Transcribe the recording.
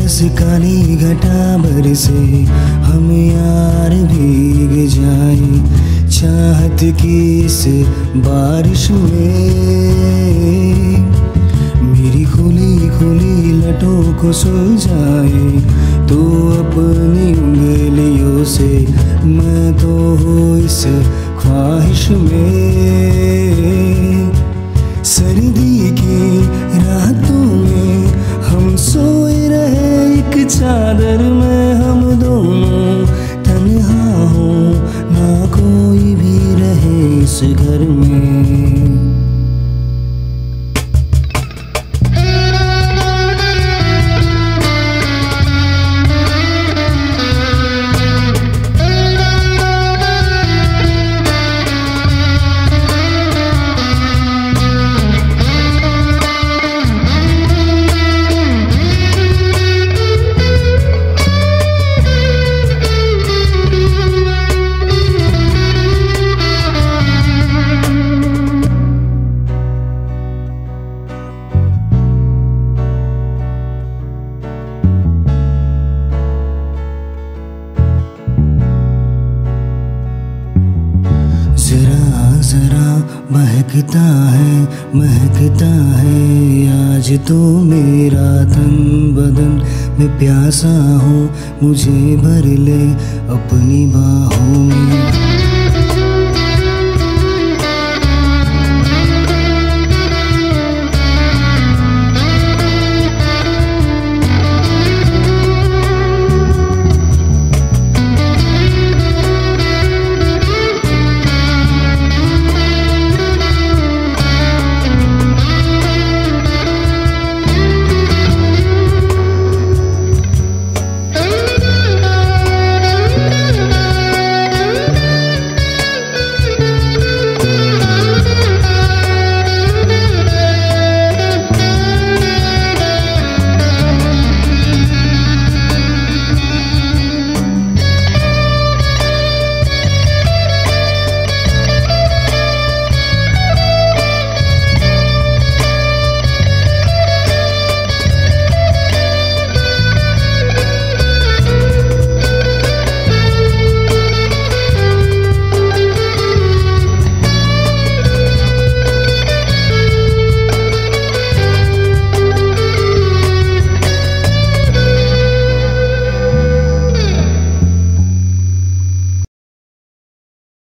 बस काली घटा बरसे हम यार भीग जाए चाहत की इस बारिश में। मेरी खुली खुली लटों को सुलझाए तो अपनी उंगलियों से, मैं तो हूँ इस ख्वाहिश में। सर्दी की रातों में हम सोए रहे एक चादर में, हम दोनों तन्हा हो ना कोई भी रहे इस घर में। जरा महकता है आज तो मेरा तन बदन। मैं प्यासा हूँ मुझे भर ले अपनी बाहों में।